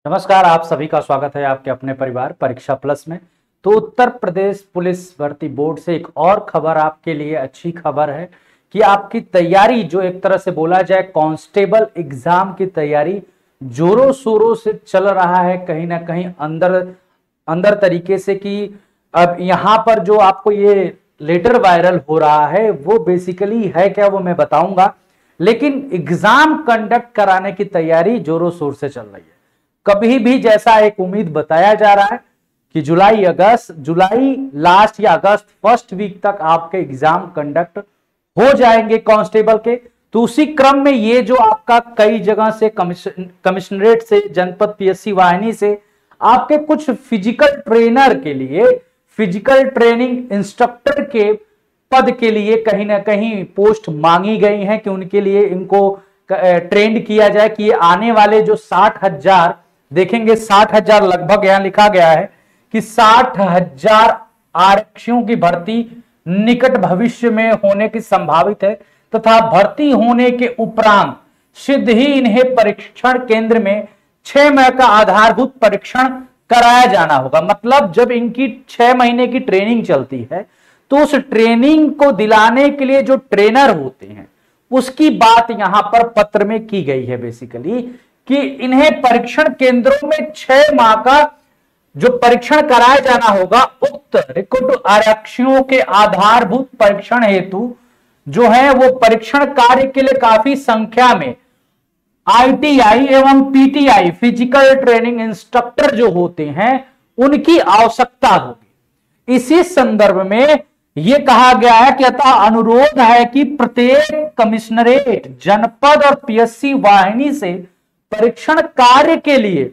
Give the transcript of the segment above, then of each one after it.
नमस्कार, आप सभी का स्वागत है आपके अपने परिवार परीक्षा प्लस में। तो उत्तर प्रदेश पुलिस भर्ती बोर्ड से एक और खबर आपके लिए अच्छी खबर है कि आपकी तैयारी जो एक तरह से बोला जाए कांस्टेबल एग्जाम की तैयारी जोरों शोरों से चल रहा है, कहीं ना कहीं अंदर अंदर तरीके से कि अब यहाँ पर जो आपको ये लेटर वायरल हो रहा है वो बेसिकली है क्या वो मैं बताऊंगा, लेकिन एग्जाम कंडक्ट कराने की तैयारी जोरों शोर से चल रही है। कभी भी जैसा एक उम्मीद बताया जा रहा है कि जुलाई लास्ट या अगस्त फर्स्ट वीक तक आपके एग्जाम कंडक्ट हो जाएंगे कांस्टेबल के। तो उसी क्रम में ये जो आपका कई जगह से कमिश्नरेट से जनपद पीएससी वाहिनी से आपके कुछ फिजिकल ट्रेनर के लिए फिजिकल ट्रेनिंग इंस्ट्रक्टर के पद के लिए कहीं ना कहीं पोस्ट मांगी गई है कि उनके लिए इनको ट्रेंड किया जाए कि आने वाले जो 60,000 देखेंगे, 60,000 लगभग यहां लिखा गया है कि 60,000 आरक्षियों की भर्ती निकट भविष्य में होने की संभावित है तथा भर्ती होने के उपरांत शीघ्र ही इन्हें परीक्षण केंद्र में 6 माह का आधारभूत परीक्षण कराया जाना होगा। मतलब जब इनकी 6 महीने की ट्रेनिंग चलती है तो उस ट्रेनिंग को दिलाने के लिए जो ट्रेनर होते हैं उसकी बात यहां पर पत्र में की गई है बेसिकली कि इन्हें परीक्षण केंद्रों में 6 माह का जो परीक्षण कराया जाना होगा उक्त रिक्रूट आरक्षियों के आधारभूत परीक्षण हेतु जो है वो परीक्षण कार्य के लिए काफी संख्या में आईटीआई एवं पीटीआई फिजिकल ट्रेनिंग इंस्ट्रक्टर जो होते हैं उनकी आवश्यकता होगी। इसी संदर्भ में यह कहा गया है कि अतः अनुरोध है कि प्रत्येक कमिश्नरेट जनपद और पीएससी वाहिनी से परीक्षण कार्य के लिए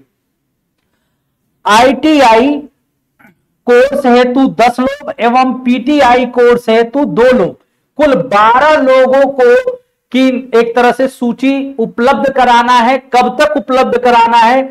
आईटीआई कोर्स हेतु 10 लोग एवं पीटीआई कोर्स हेतु 2 लोग, कुल 12 लोगों को की एक तरह से सूची उपलब्ध कराना है। कब तक उपलब्ध कराना है?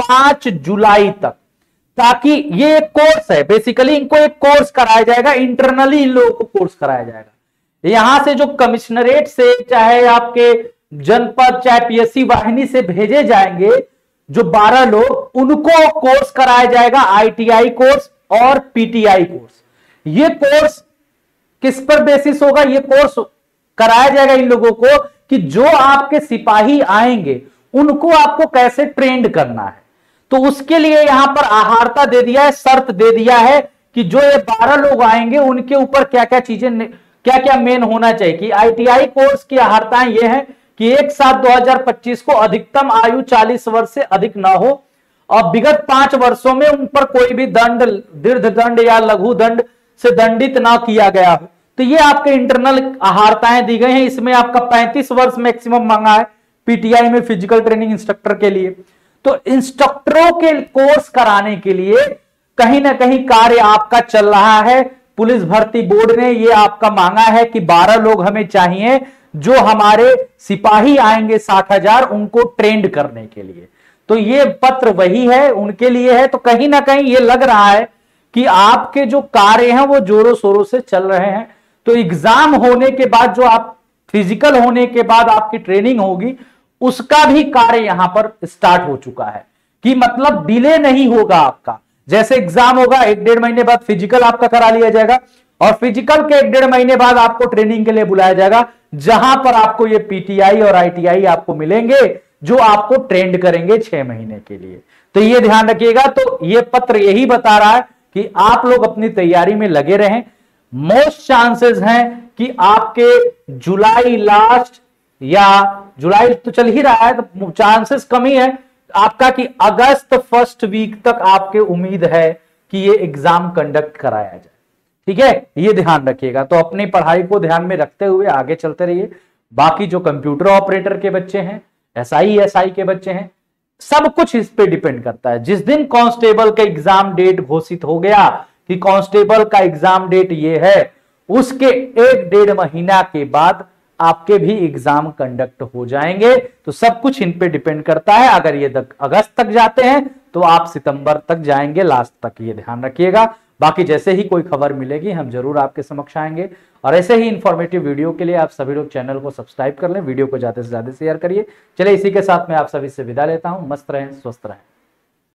5 जुलाई तक, ताकि ये एक कोर्स है बेसिकली, इनको एक कोर्स कराया जाएगा, इंटरनली इन लोगों को कोर्स कराया जाएगा। यहां से जो कमिश्नरेट से चाहे आपके जनपद चाहे पीएससी वाहिनी से भेजे जाएंगे जो 12 लोग, उनको कोर्स कराया जाएगा आईटीआई कोर्स और पीटीआई कोर्स। ये कोर्स किस पर बेसिस होगा? ये कोर्स कराया जाएगा इन लोगों को कि जो आपके सिपाही आएंगे उनको आपको कैसे ट्रेंड करना है। तो उसके लिए यहां पर आहारता दे दिया है, शर्त दे दिया है कि जो ये 12 लोग आएंगे उनके ऊपर क्या क्या चीजें क्या क्या मेन होना चाहिए। कि आईटीआई कोर्स की आहारताएं ये है कि 1/7/2025 को अधिकतम आयु 40 वर्ष से अधिक ना हो और विगत 5 वर्षों में उन पर कोई भी दंड, दीर्घ दंड या लघु दंड से दंडित ना किया गया हो। तो ये आपके इंटरनल आहारताएं दी गई हैं। इसमें आपका 35 वर्ष मैक्सिमम मांगा है पीटीआई में फिजिकल ट्रेनिंग इंस्ट्रक्टर के लिए। तो इंस्ट्रक्टरों के कोर्स कराने के लिए कहीं ना कहीं कार्य आपका चल रहा है। पुलिस भर्ती बोर्ड ने ये आपका मांगा है कि 12 लोग हमें चाहिए जो हमारे सिपाही आएंगे 60,000 उनको ट्रेंड करने के लिए। तो ये पत्र वही है, उनके लिए है। तो कहीं ना कहीं ये लग रहा है कि आपके जो कार्य हैं वो जोरों शोरों से चल रहे हैं। तो एग्जाम होने के बाद जो आप फिजिकल होने के बाद आपकी ट्रेनिंग होगी उसका भी कार्य यहां पर स्टार्ट हो चुका है कि मतलब डिले नहीं होगा आपका। जैसे एग्जाम होगा 1-1.5 महीने बाद फिजिकल आपका करा लिया जाएगा और फिजिकल के 1-1.5 महीने बाद आपको ट्रेनिंग के लिए बुलाया जाएगा, जहां पर आपको ये पीटीआई और आईटीआई आपको मिलेंगे जो आपको ट्रेंड करेंगे 6 महीने के लिए। तो ये ध्यान रखिएगा। तो ये पत्र यही बता रहा है कि आप लोग अपनी तैयारी में लगे रहें। मोस्ट चांसेस हैं कि आपके जुलाई लास्ट या जुलाई तो चल ही रहा है तो चांसेस कम ही है आपका कि अगस्त फर्स्ट वीक तक आपके उम्मीद है कि ये एग्जाम कंडक्ट कराया जाए। ठीक है, ये ध्यान रखिएगा। तो अपनी पढ़ाई को ध्यान में रखते हुए आगे चलते रहिए। बाकी जो कंप्यूटर ऑपरेटर के बच्चे हैं, एसआई के बच्चे हैं, सब कुछ इस पे डिपेंड करता है। जिस दिन कांस्टेबल का एग्जाम डेट घोषित हो गया कि कांस्टेबल का एग्जाम डेट ये है, उसके 1-1.5 महीना के बाद आपके भी एग्जाम कंडक्ट हो जाएंगे। तो सब कुछ इन पे डिपेंड करता है। अगर ये अगस्त तक जाते हैं तो आप सितंबर तक जाएंगे, लास्ट तक, ये ध्यान रखिएगा। बाकी जैसे ही कोई खबर मिलेगी हम जरूर आपके समक्ष आएंगे। और ऐसे ही इंफॉर्मेटिव वीडियो के लिए आप सभी लोग चैनल को सब्सक्राइब कर लें, वीडियो को ज्यादा से ज्यादा शेयर करिए। चलिए इसी के साथ मैं आप सभी से विदा लेता हूं। मस्त रहें, स्वस्थ रहें।